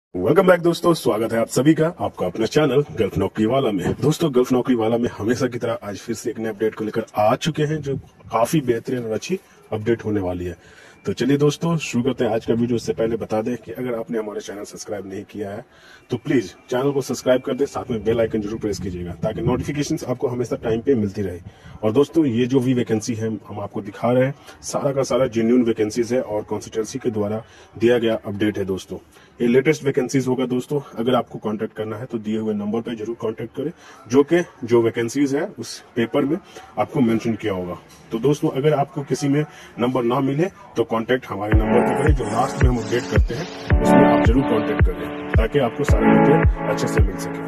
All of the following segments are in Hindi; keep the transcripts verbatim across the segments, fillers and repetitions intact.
वेलकम बैक दोस्तों, स्वागत है आप सभी का आपका अपने चैनल गल्फ नौकरी वाला में। दोस्तों, गल्फ नौकरी वाला में हमेशा की तरह आज फिर से एक नए अपडेट को लेकर आ चुके हैं जो काफी बेहतरीन और अच्छी अपडेट होने वाली है। तो चलिए दोस्तों शुरू करते हैं आज का वीडियो। इससे पहले बता दें कि अगर आपने हमारे चैनल सब्सक्राइब नहीं किया है तो प्लीज चैनल को सब्सक्राइब कर दे, साथ में बेल आइकन जरूर प्रेस कीजिएगा ताकि नोटिफिकेशंस आपको हमेशा टाइम पे मिलती रहे। और दोस्तों, ये जो भी वैकेंसी है हम आपको दिखा रहे हैं, सारा का सारा जेन्युइन वैकेंसीज है और कॉन्स्टिट्यूंसी के द्वारा दिया गया अपडेट है। दोस्तों, ये लेटेस्ट वैकेंसीज होगा। दोस्तों, अगर आपको कांटेक्ट करना है तो दिए हुए नंबर पे जरूर कांटेक्ट करें, जो कि जो वैकेंसीज है उस पेपर में आपको मेंशन किया होगा। तो दोस्तों, अगर आपको किसी में नंबर ना मिले तो कांटेक्ट हमारे नंबर पे करें, जो लास्ट में हम अपडेट करते हैं उसमें आप जरूर कांटेक्ट करें ताकि आपको सारी डिटेल अच्छे से मिल सके।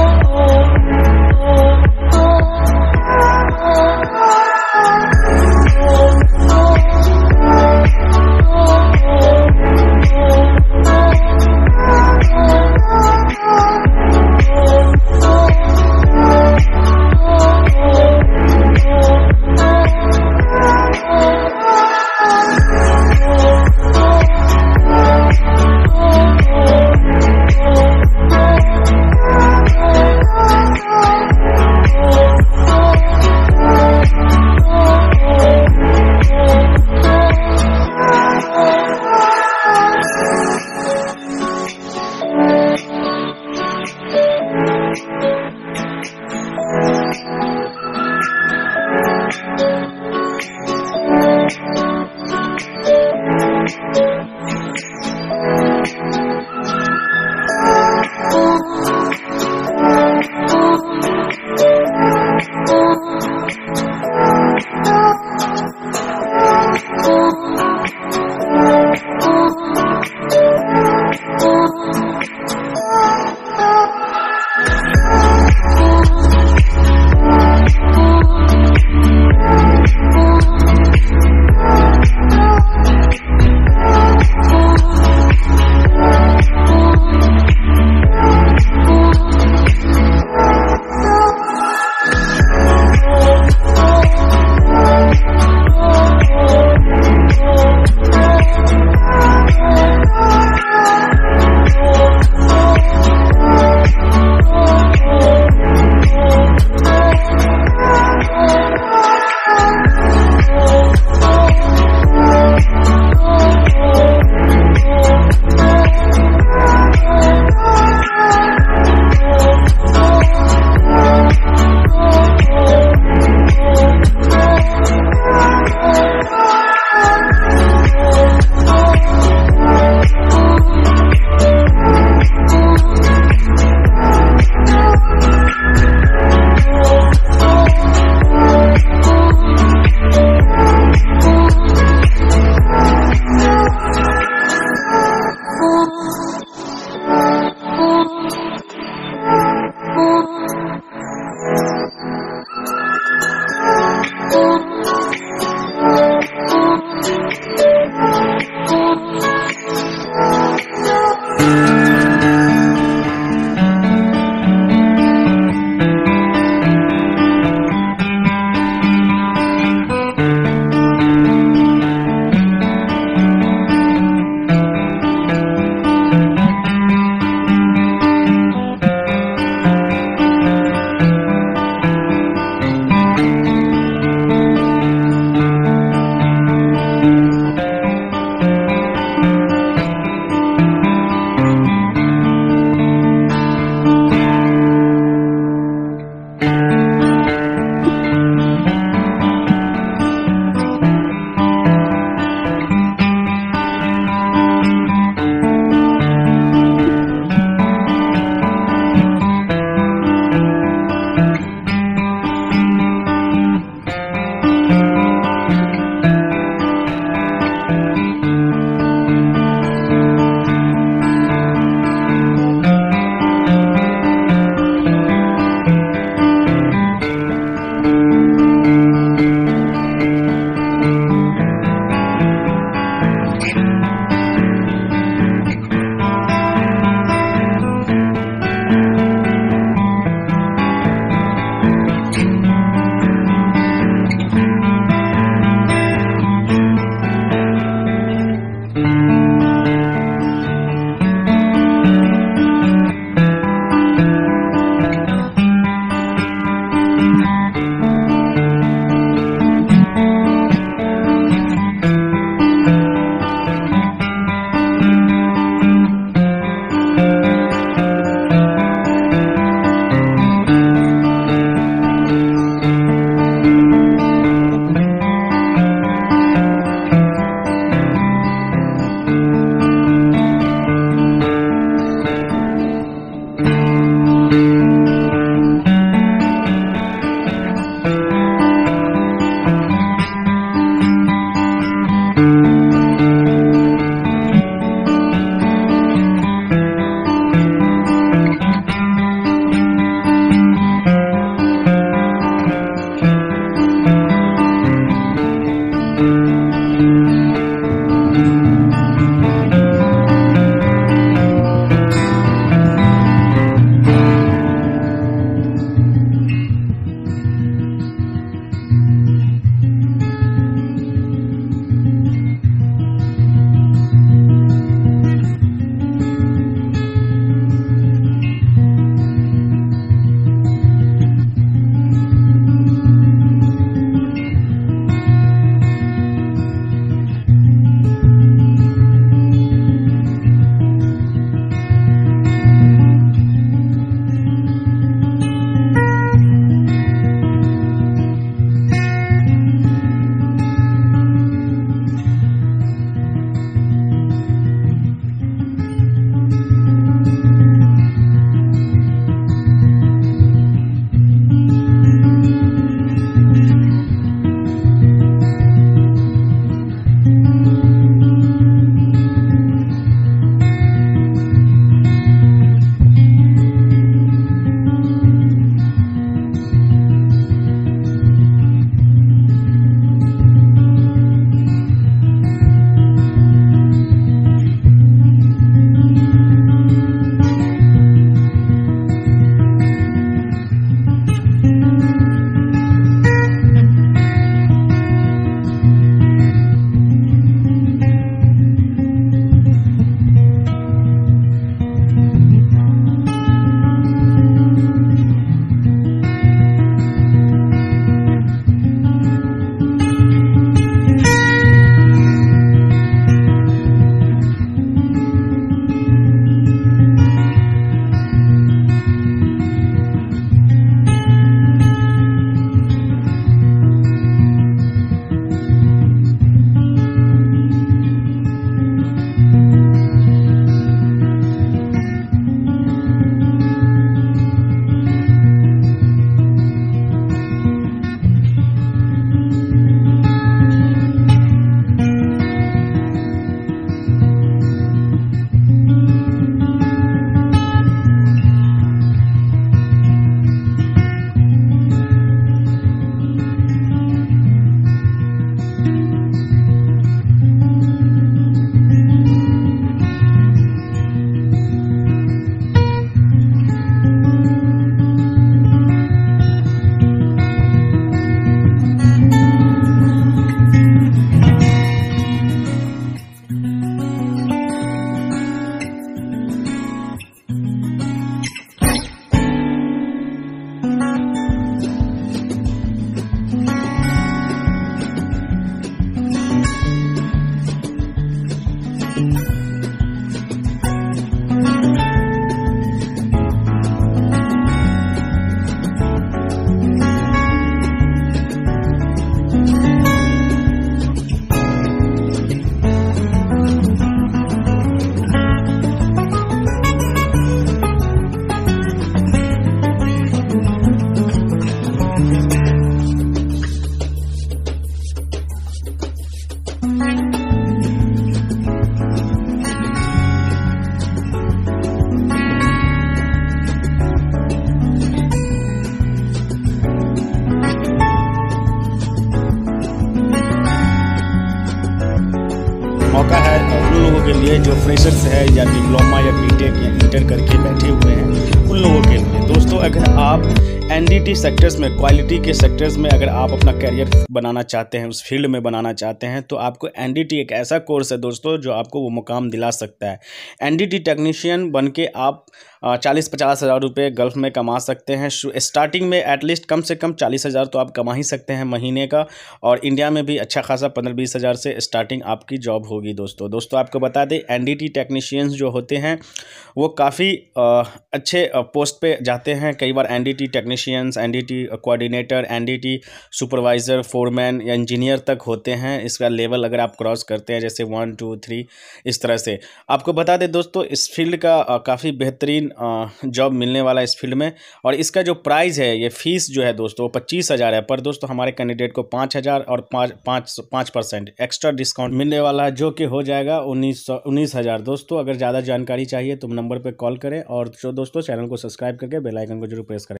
के लिए जो फ्रेशर्स है या डिप्लोमा या बीटेक या इंटर करके बैठे हुए हैं उन लोगों के लिए। दोस्तों अगर आप एनडीटी सेक्टर्स में, क्वालिटी के सेक्टर्स में अगर आप अपना करियर बनाना चाहते हैं, उस फील्ड में बनाना चाहते हैं, तो आपको एनडीटी एक ऐसा कोर्स है दोस्तों जो आपको वो मुकाम दिला सकता है। एनडीटी टेक्नीशियन बन के आप चालीस पचास हज़ार रुपये गल्फ़ में कमा सकते हैं। स्टार्टिंग में एटलीस्ट कम से कम चालीस हज़ार तो आप कमा ही सकते हैं महीने का, और इंडिया में भी अच्छा खासा पंद्रह बीस हज़ार से स्टार्टिंग आपकी जॉब होगी। दोस्तों दोस्तों आपको बता दें, एनडीटी टेक्नीशियंस जो होते हैं वो काफ़ी अच्छे पोस्ट पे जाते हैं। कई बार NDT technicians, NDT coordinator, NDT supervisor, foreman या इंजीनियर तक होते हैं। इसका लेवल अगर आप क्रॉस करते हैं जैसे वन टू थ्री इस तरह से। आपको बता दें दोस्तों, इस फील्ड का काफ़ी बेहतरीन जॉब मिलने वाला है इस फील्ड में, और इसका जो प्राइस है, ये फीस जो है दोस्तों पच्चीस हज़ार है। पर दोस्तों हमारे कैंडिडेट को पाँच हज़ार और पाँच पाँच पाँच परसेंट एक्स्ट्रा डिस्काउंट मिलने वाला है, जो कि हो जाएगा उन्नीस सौ उन्नीस हज़ार। दोस्तों अगर ज़्यादा जानकारी चाहिए तो नंबर पर कॉल करें, और जो दोस्तों चैनल को सब्सक्राइब करके बेल आइकन को जरूर प्रेस करें।